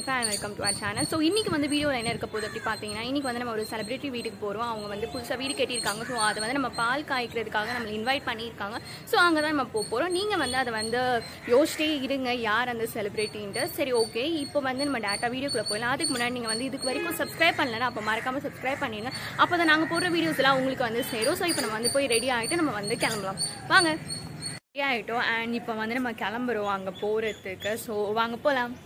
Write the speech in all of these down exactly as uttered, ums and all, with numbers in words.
Shrifa and welcome to our channel. So இன்னைக்கு வந்து வீடியோல என்ன இருக்க போகுது அப்படி பாத்தீங்கன்னா இன்னைக்கு வந்து நம்ம ஒரு செலிபிரிட்டி வீட்டுக்கு போறோம். அவங்க வந்து புதுசா வீடு கட்டியிருக்காங்க. சோ அது வந்து நம்ம பால் காய்க்கிறதுக்காக நம்மள இன்வைட் பண்ணியிருக்காங்க. சோ அங்க தான் நம்ம போக போறோம். நீங்க வந்து அத வந்து யோசிச்சே இருங்க யார் அந்த செலிபிரிட்டின்னு. சரி ஓகே. இப்போ வந்து நம்ம டேட்டா வீடியோக்குள்ள போயிடலாம். அதுக்கு முன்னாடி நீங்க வந்து இதுக்கு வரைக்கும் சப்ஸ்கிரைப் பண்ணலனா அப்ப மறக்காம சப்ஸ்கிரைப் பண்ணிடுங்க. அப்பதான் நாங்க போடுற வீடியோஸ் எல்லாம் உங்களுக்கு வந்து சேரும். சோ இப்போ நம்ம வந்து போய் ரெடி ஆயிட்டு நம்ம வந்து கிளம்பலாம். வாங்க. ரெடி ஆயிட்டோம் அண்ட் இப்போ வந்து நம்ம கிளம்புறோம் அங்க போறதுக்கு. சோ வாங்க போலாம்.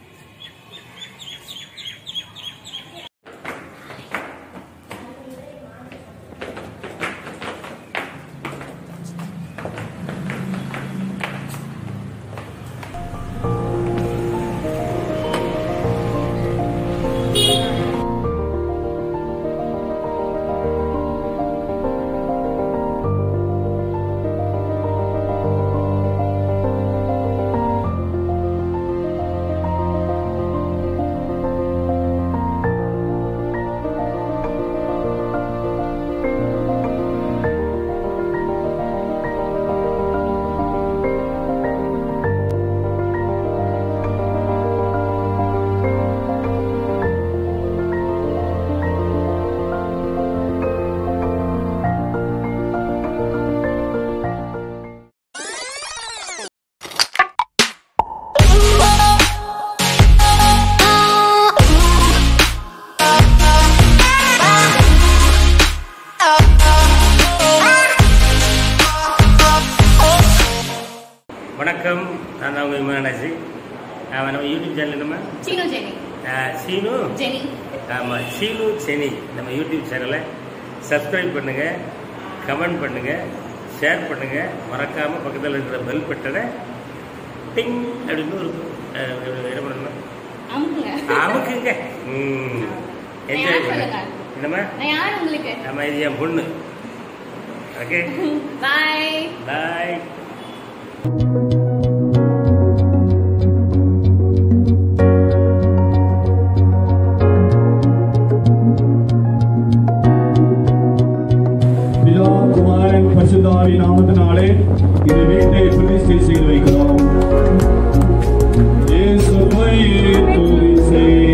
வணக்கம், நான் தான் உங்கள் இம்மன் அண்ணாச்சி. நம்ம யூடியூப் சேனல் நம்ம சீனு ஜெனி சீனு ஜெனி ஆமாம் சீனு செனி நம்ம யூடியூப் சேனலை சப்ஸ்கிரைப் பண்ணுங்கள், கமெண்ட் பண்ணுங்கள், ஷேர் பண்ணுங்கள். மறக்காமல் பக்கத்தில் இருக்கிற பெல் பட்டனை டிங் அப்படின்னு ஒரு என்ன பண்ணணும் அமுக்குங்க. ம் என்ஜாய் பண்ணுங்க. என்னம்மா நம்ம இது என் பொண்ணு. Okay bye bye. பரிசுத்தாவி நாமத்தினாலே இந்த வீட்டை பிரதிஷ்டை செய்து வைக்கிறோம். இயேசுவை துதி செய்.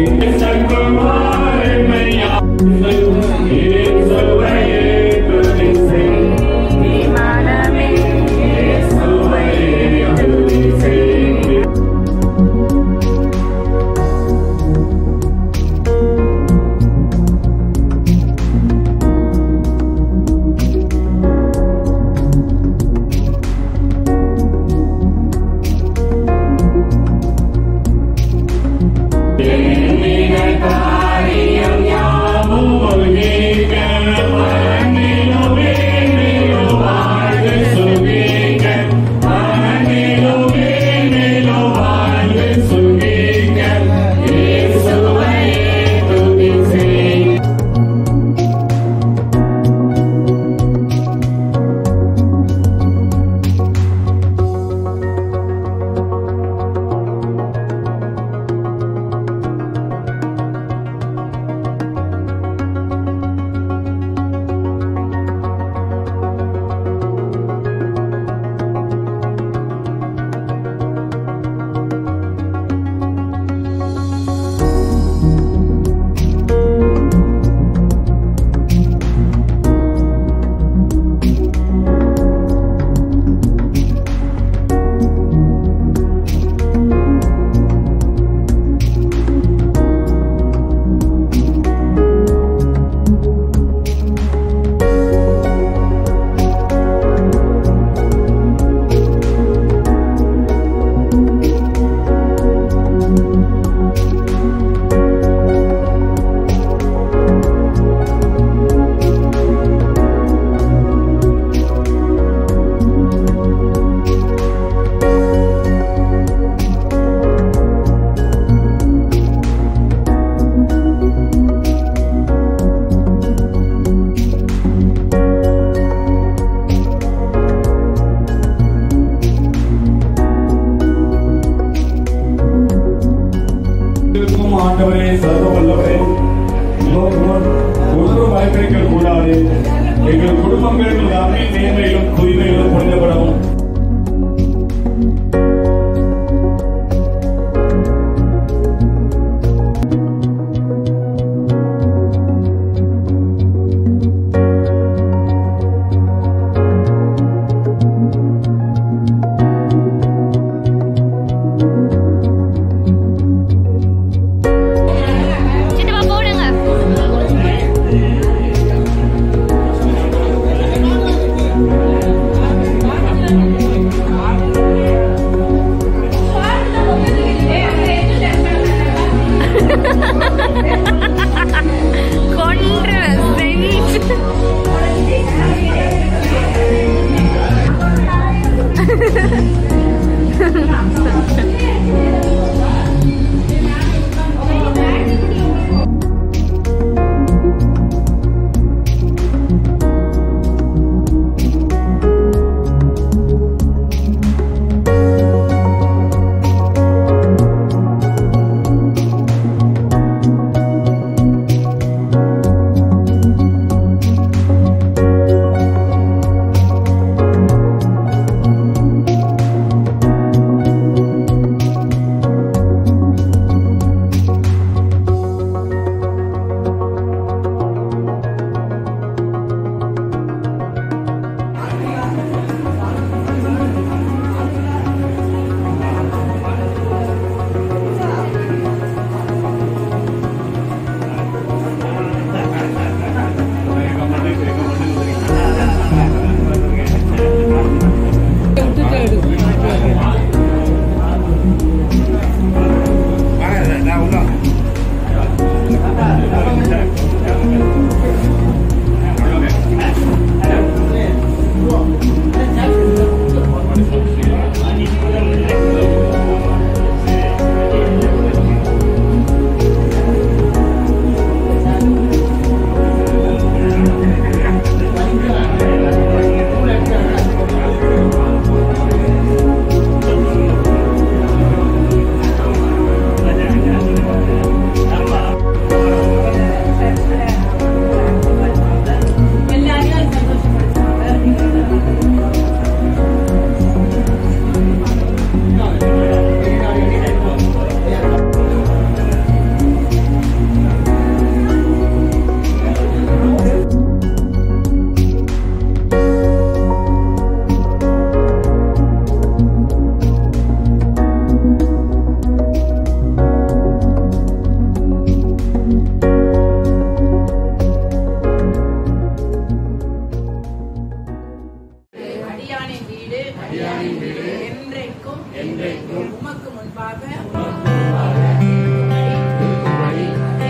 அடியானின் வீடு அடியானின் வீடு என்றைக்கும் என்றைக்கும் உமக்கு முன்பாக உமக்கு முன்பாக இருக்கும்படி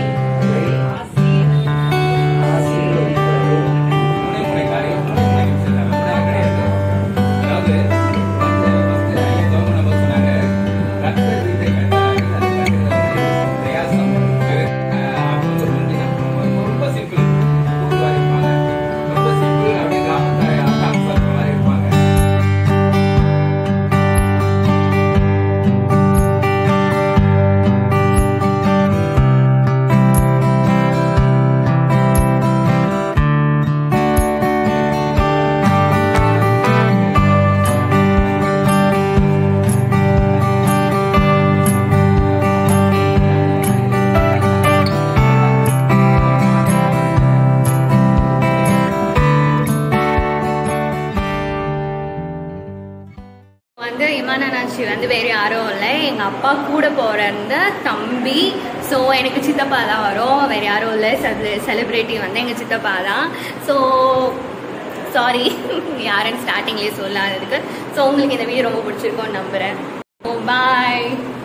ஆசீர்வதிக்கிறோம். மூணே மூணு காரியம் கிடையாது. அதாவது நம்ம சொன்னாங்க கர்த்தர் வீட்டை கட்டினார்கள், அது கட்டுகிறது பிரயாசம். அவங்க வந்து ரொம்ப சிம்பிள் கூட்டுவார் இருப்பாங்க, ரொம்ப சிம்பிள் அப்படி கிராமத்தை அட்டாக் சொல்ற மாதிரி இருப்பாங்க. வந்து இம்மான் அண்ணாச்சி வந்து வேறு யாரும் இல்லை, எங்கள் அப்பா கூட பிறந்த தம்பி. ஸோ எனக்கு சித்தப்பா தான் வரும், வேறு யாரும் இல்லை. செல செலிப்ரிட்டி வந்து எங்கள் சித்தப்பா தான். ஸோ சாரி யாருன்னு ஸ்டார்டிங்லேயே சொல்லாததுக்கு. ஸோ உங்களுக்கு இந்த வீடியோ ரொம்ப பிடிச்சிருக்கோன்னு நம்புகிறேன். ஓ பாய்.